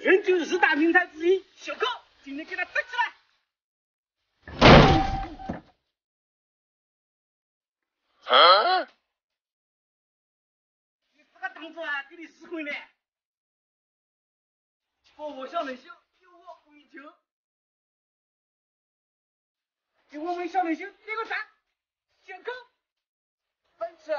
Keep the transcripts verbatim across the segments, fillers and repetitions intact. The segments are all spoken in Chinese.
人就是日大名才之一，小柯，今天给他整起来！ 啊！ 你这个动作啊，给你死回来！佛佛小内秀，有我不一求。给我们小内秀点个赞，小柯，奔驰。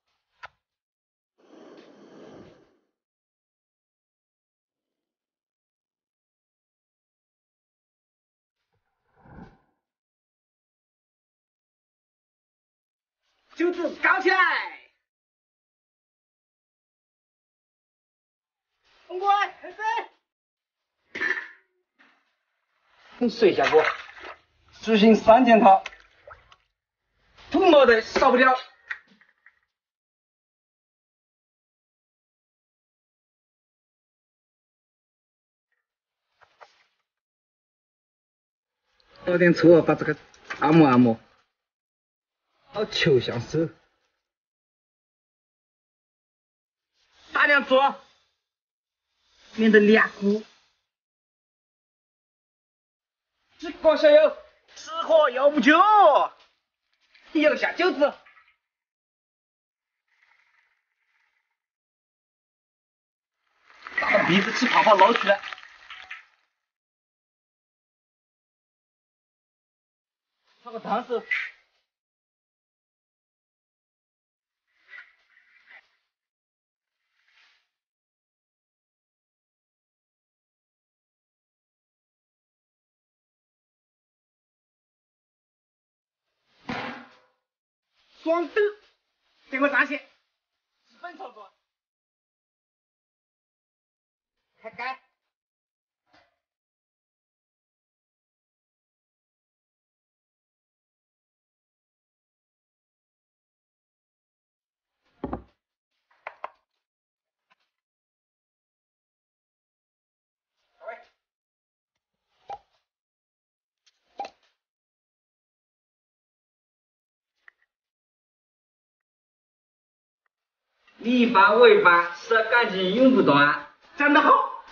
九子高起来！通过，开始。水下锅，执行三件套，土毛的少不了。倒点醋，把这个按摩按摩。好球相手，大量做，免得裂骨。这个小友，吃喝要不酒，要下酒子。把鼻子气泡泡捞出来。炒个汤匙。双斗，这个炸线，基本操作。开盖。你一般我一般，是感情永不断。讲得好。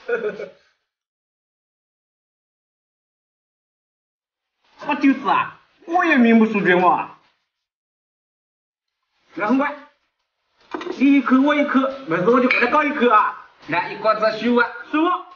我就是啊，我也名不副实嘛。那很快，你一口我一口，没事我就过来搞一口啊。来，一瓜子十五万，随我。